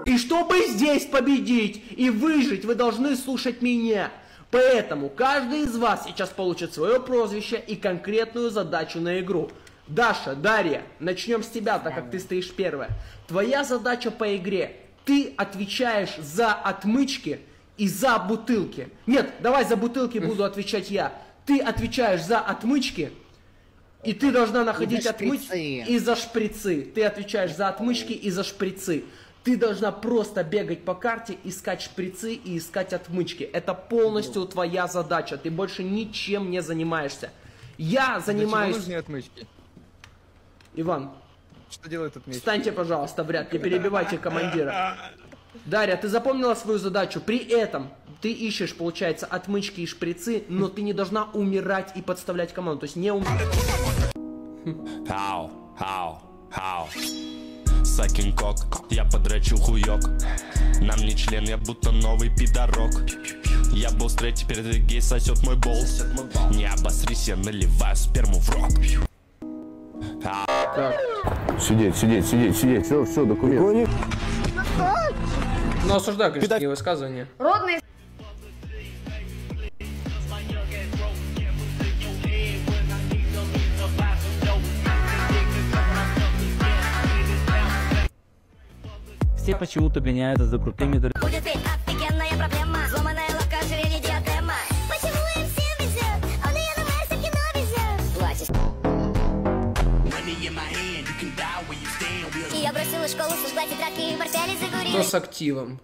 И чтобы здесь победить и выжить, вы должны слушать меня. Поэтому каждый из вас сейчас получит свое прозвище и конкретную задачу на игру. Даша, Дарья, начнем с тебя, так как ты стоишь первая. Твоя задача по игре. Ты отвечаешь за отмычки и за бутылки. Нет, давай за бутылки буду отвечать я. Ты отвечаешь за отмычки, и ты должна находить отмычки и за шприцы. Ты отвечаешь за отмычки и за шприцы. Ты должна просто бегать по карте, искать шприцы и искать отмычки. Это полностью твоя задача. Ты больше ничем не занимаешься. Я занимаюсь... Для чего нужны отмычки? Иван, что делает отмычки? Встаньте, пожалуйста, в ряд, не перебивайте командира. Дарья, ты запомнила свою задачу? При этом ты ищешь, получается, отмычки и шприцы, но ты не должна умирать и подставлять команду. То есть не умирать. Сакин кок, я подрачу хуёк. Нам не член, я будто новый пидорок. Я был стрейт, теперь ты гей, сосет мой бол. Не обосрись, я наливаю сперму в рот. Сидеть, все, документ. Ну, осуждаю, конечно, такие высказывания. Родные. Все почему-то гоняются за крутыми. Будет офигенная проблема. Сломанная лапка, ожирение, диадема. Почему им всем везет? Он ее на Марсе в кино везет. Плачешь. И я бросила школу, служба, тетрадки и портфели загорели. Что с активом?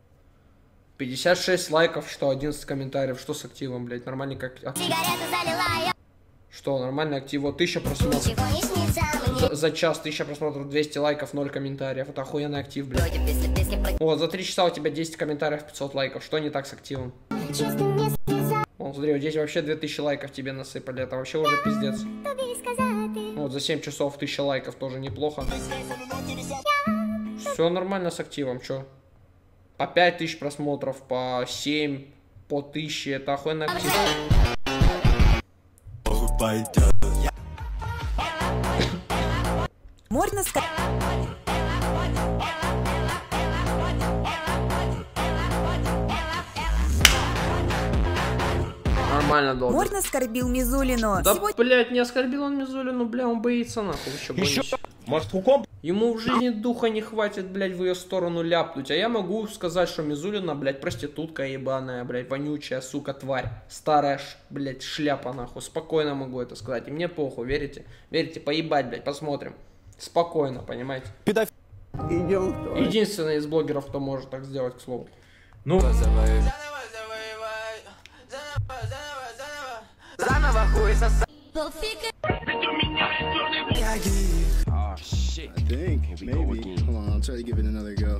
56 лайков, что 11 комментариев. Что с активом, блять? Нормальный как... Сигарету залила я. Что, нормальный актив? Вот 1000 просмотров. За час 1000 просмотров, 200 лайков, 0 комментариев. Это охуенный актив, блядь. Вот, за 3 часа у тебя 10 комментариев, 500 лайков. Что не так с активом? Вот, смотри, вот здесь вообще 2000 лайков тебе насыпали. Это вообще уже пиздец. Вот, за 7 часов 1000 лайков тоже неплохо. Все нормально с активом, чё? По 5000 просмотров, по 7, по 1000. Это охуенный актив. Можно сказать... Нормально долго. Можно оскорбил Мизулину? Да, Сегодня... блядь, не оскорбил он Мизулину, бля, он боится нахуй еще. Может, хуком? Ему в жизни духа не хватит, блядь, в ее сторону ляпнуть. А я могу сказать, что Мизулина, блядь, проститутка ебаная, блядь, вонючая, сука, тварь. Старая, блядь, шляпа, нахуй. Спокойно могу это сказать. И мне похуй, верите? Верите? Поебать, блядь, посмотрим. Спокойно, понимаете? Идем. Единственный из блогеров, кто может так сделать, к слову. Ну, Заново хуй сосать. I think, maybe. Hold on, I'll try to give it another go.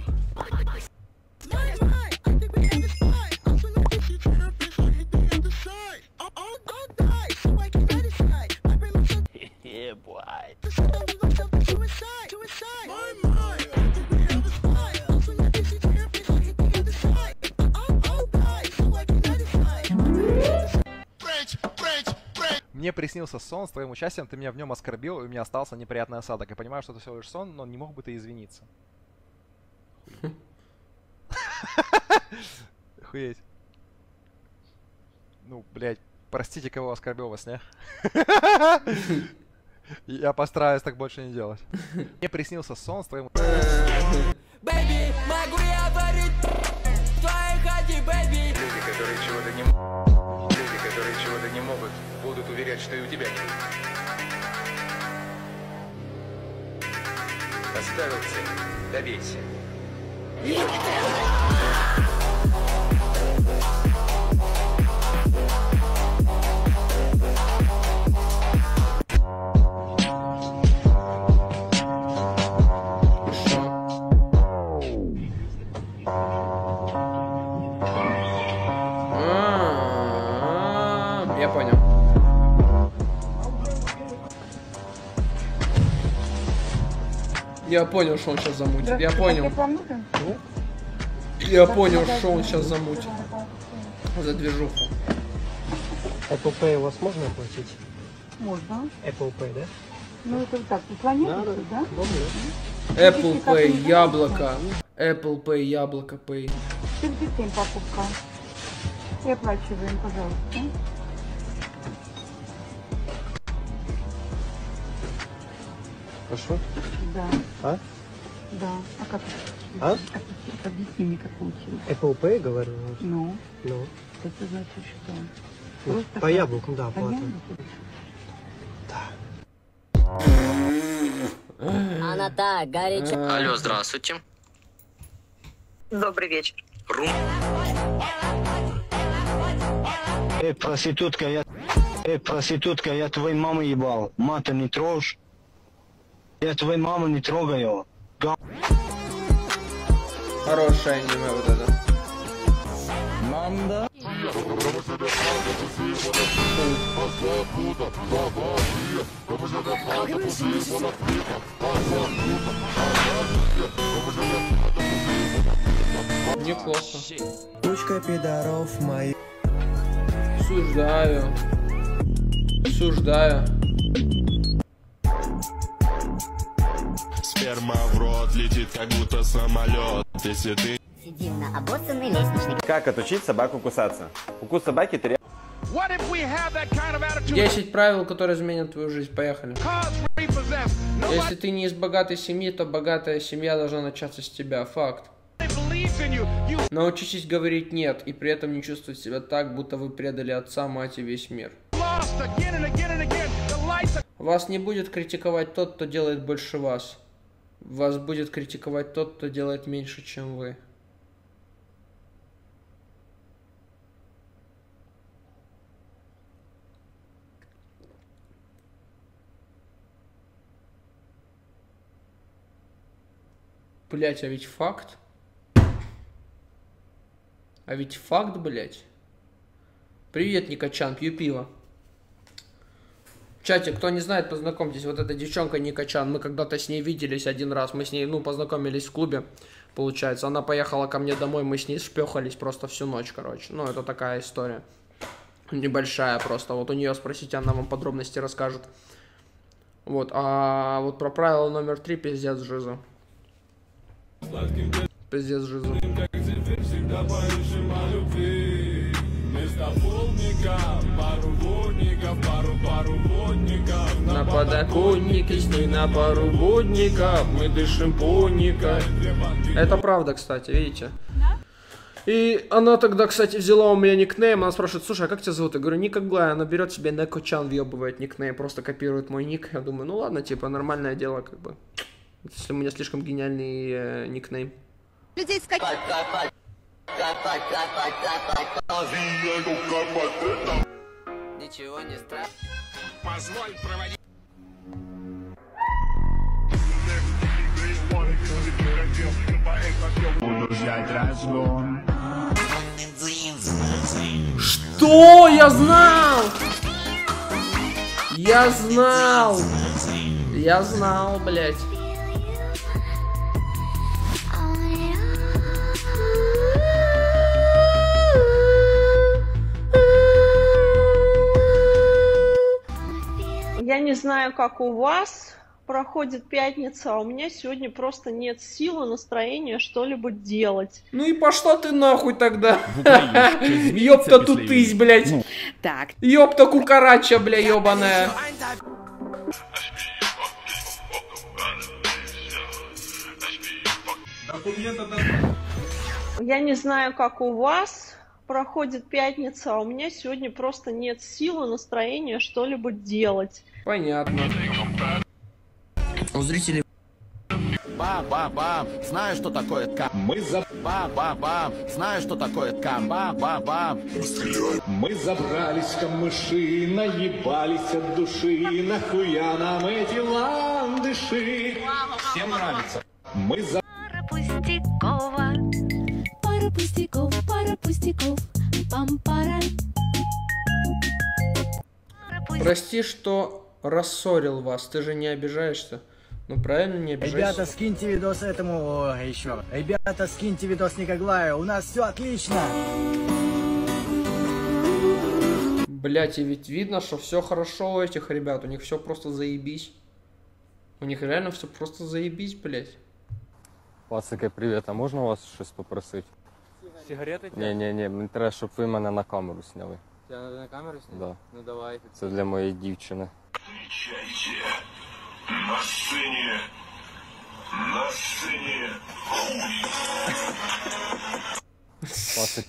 Yeah, boy. мне приснился сон с твоим участием, ты меня в нем оскорбил, и у меня остался неприятный осадок. Я понимаю, что это всего лишь сон, но не мог бы ты извиниться. Охуеть. Ну, блядь, простите, кого оскорбил во сне. Я постараюсь так больше не делать. Мне приснился сон с твоим... Бэйби, могу я варить в твоей хате, бэйби? Люди, которые чего-то не могут, будут уверять, что и у тебя нет. Поставил цель, добейся. Я понял. Я понял, что он сейчас замутит. Я понял. Я понял, что он сейчас замутит. За движуху. Apple Pay у вас можно оплатить? Можно. Apple Pay, да? Ну это вот так, наклоняется, да? Apple Pay, яблоко. Apple Pay, яблоко Pay. 47 покупка. И оплачиваем, пожалуйста. Хорошо? Да. А? Да. А как? А? Объясни мне, как получилось. Apple Pay, говорю. Ну? Ну? Это значит что? Ну, Просто по яблокам, да, по оплата. яблоку? Она так горячая. Алло, здравствуйте. Добрый вечер. Рум. Проститутка, я твою маму ебал. Мата не трожь. Я твою маму не трогаю. Хорошее аниме вот это. Манда. Неплохо. Кучка пидоров моих. Суждаю. Суждаю. Сперма в рот летит, как будто самолет. Если ты Сидим на обоссанной лестничной. Как отучить собаку кусаться? Укус собаки 3. 10 правил, которые изменят твою жизнь. Поехали. Если ты не из богатой семьи, то богатая семья должна начаться с тебя. Факт. Научитесь говорить «нет» и при этом не чувствовать себя так, будто вы предали отца, мать и весь мир. Вас не будет критиковать тот, кто делает больше вас. Вас будет критиковать тот, кто делает меньше, чем вы. Блять, а ведь факт. А ведь факт, блять. Привет, Никачан, пью пиво. В чате, кто не знает, познакомьтесь. Вот эта девчонка Никачан. Мы когда-то с ней виделись один раз. Мы с ней, познакомились в клубе, получается. Она поехала ко мне домой, мы с ней шпехались просто всю ночь, короче. Ну, это такая история. Небольшая просто. Вот у нее спросите, она вам подробности расскажет. Вот, а вот про правило номер 3 пиздец жиза. Пиздец жиза. На подоконнике сни на пару водников, мы дышим поника. Это правда, кстати, видите? И она тогда, кстати, взяла у меня никнейм, она спрашивает: слушай, а как тебя зовут? Я говорю: Никоглай. Она берет себе Некочан, въебывает никнейм, просто копирует мой ник. Я думаю, ну ладно, типа, нормальное дело, как бы. Если у меня слишком гениальный никнейм. Людей скачать. Ничего не страшно. Позволь проводить. Буду взять разгон. Что? Я знал! Я знал! Я знал, блядь. Я не знаю, как у вас проходит пятница, а у меня сегодня просто нет силы, настроения что-либо делать. Ну и пошла ты нахуй тогда. Ёпта тутысь, блядь. Так. Ёпта кукарача, бля, ёбаная. Я не знаю, как у вас проходит пятница, а у меня сегодня просто нет силы, настроения что-либо делать. Понятно. У зрителей... Ба-ба-ба, знаю, что такое ткань. Мы за... Ба-ба-ба, знаю, что такое ткань. Ба-ба-ба. Мы забрались в камыши, наебались от души, нахуя нам эти ландыши. Всем нравится. Мы за... Пара пустяков, пам-пара. Прости, что рассорил вас, ты же не обижаешься? Ну правильно, не обижайся. Ребята, скиньте видос этому еще. Ребята, скиньте видос Никоглаю, у нас все отлично. Блять, и ведь видно, что все хорошо у этих ребят, у них все просто заебись. У них реально все просто заебись, блядь. Пацики, привіт, а можна вас щось попросити? Сигарети? Ні, мені треба, щоб ви мене на камеру зняли. Тебя на камеру снять? Да. Ну давай. Це для моєї дівчини. Встречайте на сцене. На сцене. Пацик.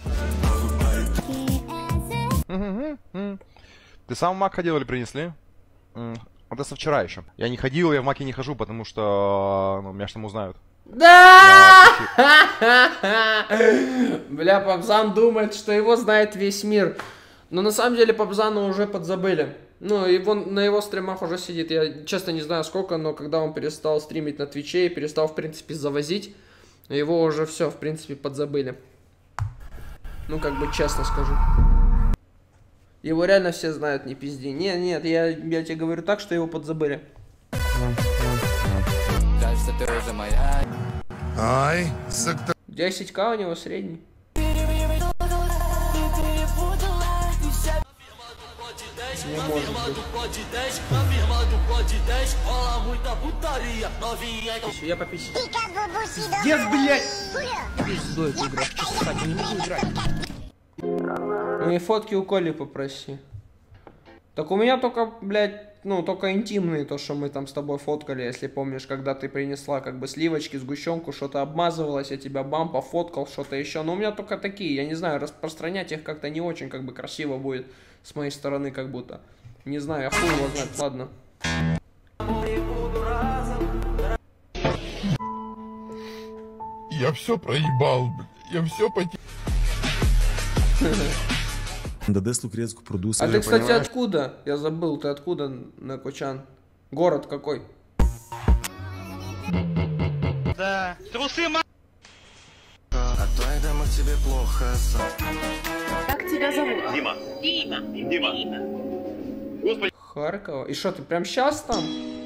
Ты сам в МАК ходил или принесли? Это со вчера еще. Я не ходил, я в МАКе не хожу, потому что меня ж там узнают. Да! Бля, Пабзан думает, что его знает весь мир. Но на самом деле Пабзана уже подзабыли. Ну, и он на его стримах уже сидит. Я честно не знаю сколько, но когда он перестал стримить на Твиче и перестал, в принципе, завозить, его уже все, в принципе, подзабыли. Ну, как бы честно скажу. Его реально все знают, не пизди. Нет, я тебе говорю так, что его подзабыли. Кажется, ты уже моя. Ай, 10к у него средний. Не может быть. Я по пиздец. Пиздец, блядь! Пиздой ты играешь, что ссать, я не могу играть. Ну и фотки у Коли попроси. Так у меня только, блядь, ну, только интимные, то, что мы там с тобой фоткали, если помнишь, когда ты принесла, как бы, сливочки, сгущенку, что-то обмазывалось, я тебя бам, пофоткал, что-то еще. Но у меня только такие, я не знаю, распространять их как-то не очень, как бы, красиво будет с моей стороны, как будто. Не знаю, я хуй его знать, ладно. Я все проебал, я все потерял. Даде Лукрецку продюсер. А ты, кстати, откуда? Я забыл, ты откуда, Накучан? Город какой? Да. Трусы, А то я дома тебе плохо. Как тебя зовут? Дима. Дима. Харькова. И что, ты прям сейчас там?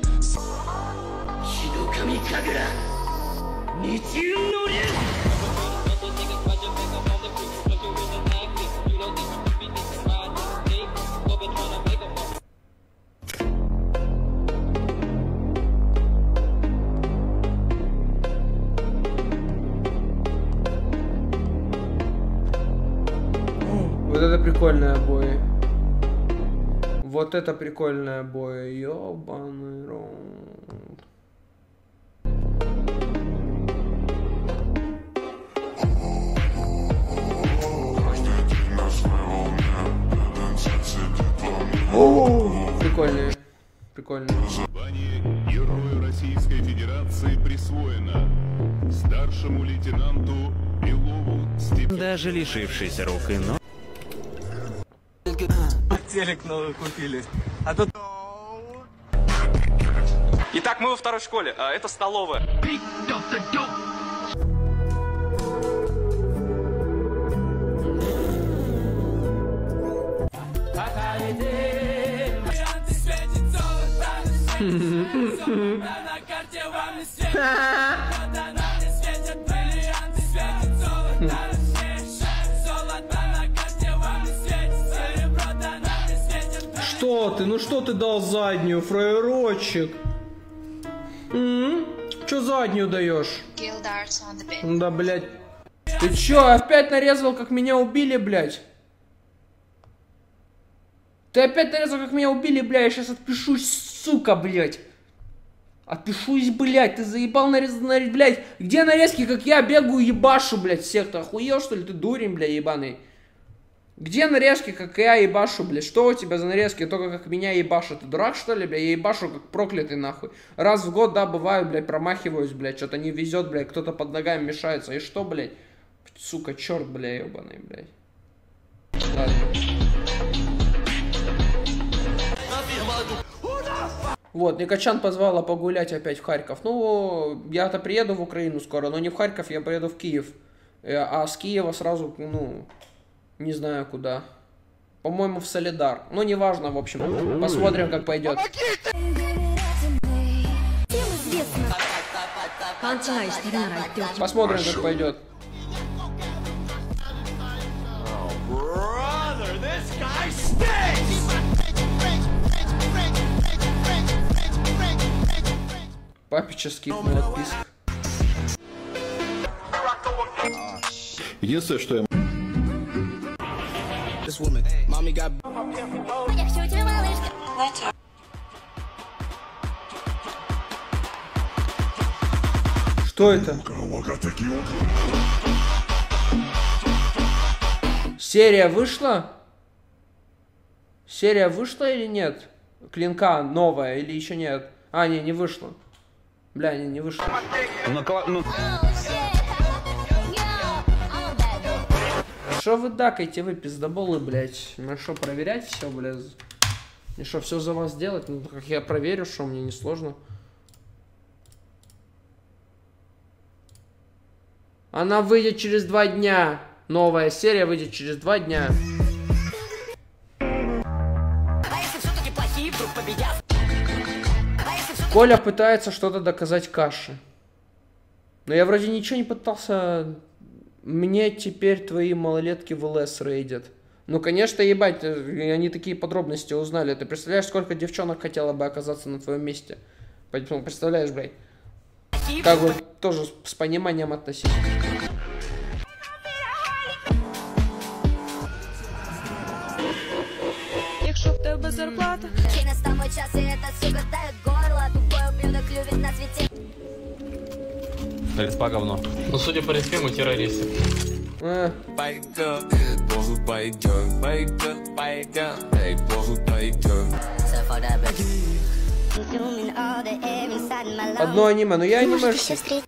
Вот это прикольные обои. Вот это прикольные обои. Ёбаный рот. Прикольные. Прикольные. Звание Герою Российской Федерации присвоено старшему лейтенанту Белову Степану. Даже лишившись рук и ног. Телек новый купили. А тут... Итак, мы во второй школе, а это столовая. Что ты? Ну что ты дал заднюю, фраерочек? Чё заднюю даешь? Да, блядь. Ты чё, опять нарезал, как меня убили, блядь? Ты опять нарезал, как меня убили, блядь? Я сейчас отпишусь, сука, блядь. Отпишусь, блядь. Ты заебал нарезать, блядь. Где нарезки, как я бегаю ебашу, блядь, всех? Ты охуел, что ли? Ты дурень, блядь, ебаный. Где нарезки, как я ебашу, блядь? Что у тебя за нарезки? Только как меня ебашут. Ты дурак, что ли, блядь? Я ебашу, как проклятый, нахуй. Раз в год, да, бываю, блядь, промахиваюсь, блядь. Что-то не везет, блядь. Кто-то под ногами мешается. И что, блядь? Сука, черт, блядь, ебаный, блядь. Ладно. Вот, Никачан позвала погулять опять в Харьков. Ну, я-то приеду в Украину скоро, но не в Харьков, я приеду в Киев. А с Киева сразу, ну... Не знаю куда. По-моему, в Солидар. Ну, неважно, в общем. Посмотрим, как пойдет. Посмотрим, как пойдет. Папический подписк. Единственное, что я... Что это? Серия вышла? Серия вышла или нет? Клинка новая или еще нет? А, не вышла. Бля, не вышла. Что вы дакаете, вы пиздоболы, блядь? Мне что, проверять все, блядь? Мне что, все за вас делать? Ну, как я проверю, что мне не сложно. Она выйдет через 2 дня. Новая серия выйдет через 2 дня. Коля пытается что-то доказать Каше. Но я вроде ничего не пытался... Мне теперь твои малолетки в ЛС рейдят. Ну, конечно, ебать, они такие подробности узнали. Ты представляешь, сколько девчонок хотела бы оказаться на твоем месте? Представляешь, блядь? Как бы тоже с пониманием относись. Якщо в тебе зарплата. Чи настав мой час, і эта сука дает горло. Тупой ублюдок любит на свете. Респа говно. Ну, судя по респе, мы террористы. Одно аниме, но я анимешник.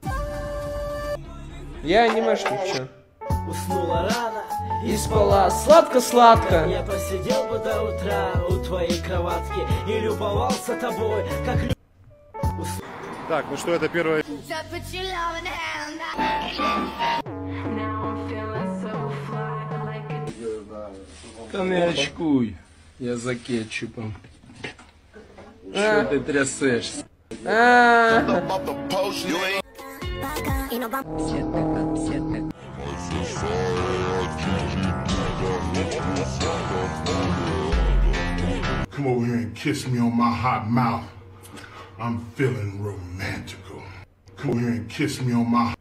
Я анимешник, чё? Уснула рано и спала сладко-сладко. Я просидел бы до утра у твоей кроватки и любовался тобой, как... Так, ну что, это первое... Да не очкуй, я за кетчупом. Что ты трясешься? Come over here and kiss me on my hot mouth. I'm feeling romantical. Come over here and kiss me on my...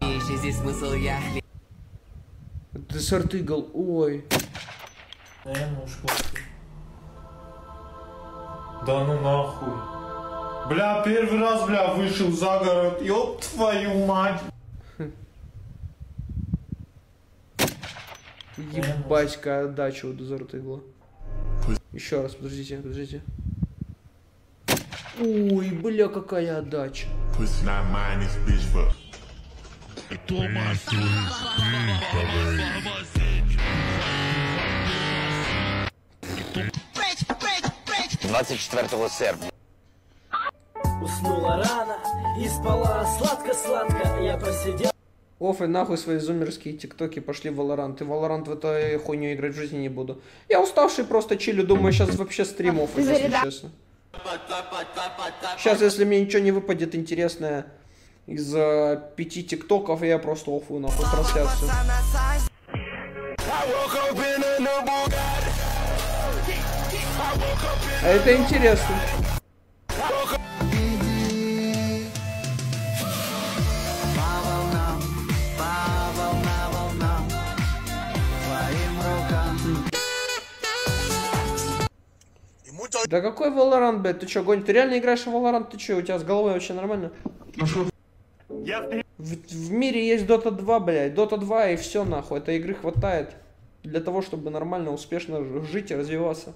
Десерт игл, ой. Да ну нахуй. Бля, первый раз, бля, вышел за город. Ёб твою мать. Ебать-ка отдача у дезерт игла. Еще раз, подождите. Ой, бля, какая отдача. Уснула рано и спала сладко-сладко. Я просидел... Оф, и нахуй свои зумерские тиктоки, пошли в Valorant. И Valorant в этой хуйню играть в жизни не буду. Я уставший, просто чилю, думаю, сейчас вообще стрим оф, если честно. Сейчас, если мне ничего не выпадет интересное из 5 тиктоков, я просто офу нахуй трансляцию. А это интересно. Да какой Valorant, блядь? Ты чё, Гонь, ты реально играешь в Valorant? Ты чё, у тебя с головой вообще нормально? В мире есть Dota 2, блядь. Dota 2 и все нахуй. Этой игры хватает для того, чтобы нормально, успешно жить и развиваться.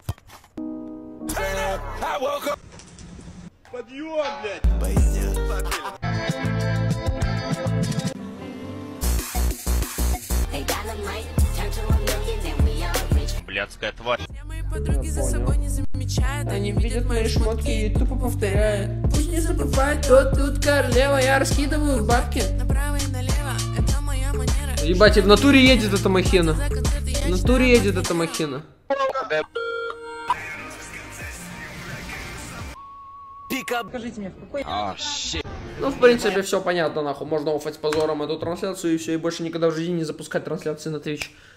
Подъем, блядь! Блядская тварь. Подруги за собой не замечают. Они видят мои шмотки и тупо повторяют. Пусть не забывай, кто тут королева. Я раскидываю бабки. Направо и налево, это моя манера. Ебать, и в натуре едет эта махина. В натуре едет эта махина. Покажите мне, в какой... Ну, в принципе, все понятно, нахуй. Можно офать с позором эту трансляцию и все, и больше никогда в жизни не запускать трансляции на Twitch.